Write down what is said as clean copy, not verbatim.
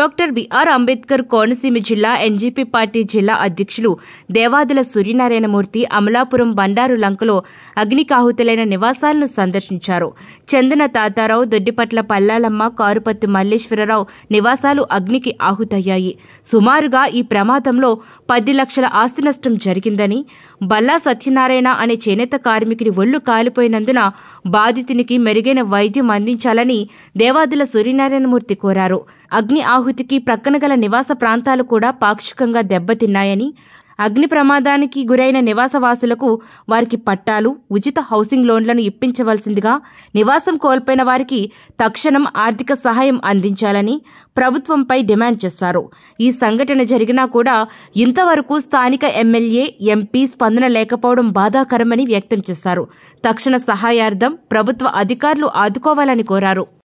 Doctor BR Ambedkar Konaseema జిల్లా NGP party జిల్లా అధ్యక్షులు దేవాదుల సూర్యనారాయణమూర్తి అమలాపురం బండారు లంకలో అగ్నికాహుతులైన నివాసాలను సందర్శించారు. చందన తాతారావు, దొడ్డిపట్ల పల్లాలమ్మ, కారుపత్తి మల్లేశ్వరరావు నివాసాలు అగ్నికి ఆహుతయ్యాయి. సుమారుగా ఈ ప్రమాదంలో 10 లక్షల ఆస్తి నష్టం జరిగిందని, బల్లా సత్యనారాయణ అనే చేనేత కార్మికుడి ఒళ్లు కాలిపోయినందున బాధితునికి మెరుగైన వైద్యం అందించాలని దేవాదుల సూర్యనారాయణమూర్తి కోరారు. అగ్ని ఆహుతికి ప్రక్కన గల నివాస ప్రాంతాలు కూడా పాక్షికంగా దెబ్బతిన్నాయని, అగ్ని ప్రమాదానికి గురైన నివాసవాసులకు వారికి పట్టాలు, ఉచిత హౌసింగ్ లోన్లను ఇప్పించవలసిందిగా, నివాసం కోల్పోయిన వారికి తక్షణం ఆర్థిక సహాయం అందించాలని ప్రభుత్వంపై డిమాండ్ చేశారు. ఈ సంఘటన జరిగినా కూడా ఇంతవరకు స్థానిక ఎమ్మెల్యే, ఎంపీ స్పందన లేకపోవడం బాధాకరమని వ్యక్తం చేశారు. తక్షణ సహాయార్థం ప్రభుత్వ అధికారులు ఆదుకోవాలని కోరారు.